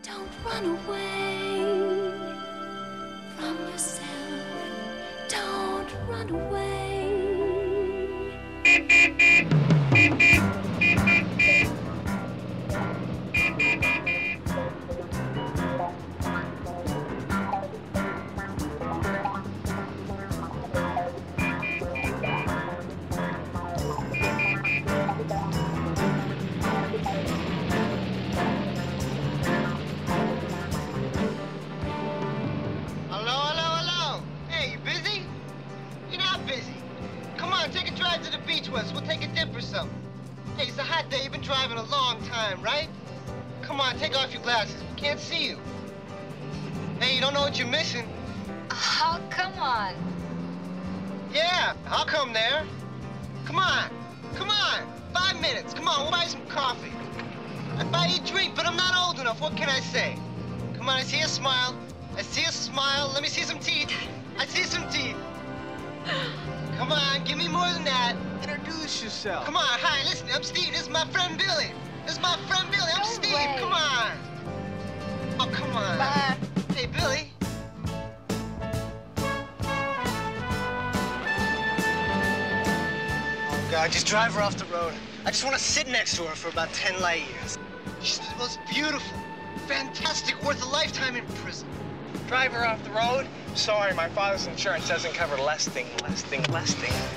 Don't run away from yourself. Don't run away. Take a drive to the beach with us. We'll take a dip or something. Hey, it's a hot day. You've been driving a long time, right? Come on, take off your glasses. We can't see you. Hey, you don't know what you're missing. Oh, come on. Yeah, I'll come there. Come on. Come on. 5 minutes. Come on, we'll buy some coffee. I'd buy you a drink, but I'm not old enough. What can I say? Come on, I see a smile. I see a smile. Let me see some teeth. I see some teeth. Come on, give me more than that. Introduce yourself. Come on, hi, listen, I'm Steve. This is my friend Billy. This is my friend Billy. I'm Steve. Way. Come on. Oh, come on. Bye. Hey, Billy. Oh, God, just drive her off the road. I just want to sit next to her for about 10 light years. She's the most beautiful, fantastic, worth a lifetime in prison. Drive her off the road. Sorry, my father's insurance doesn't cover lesting.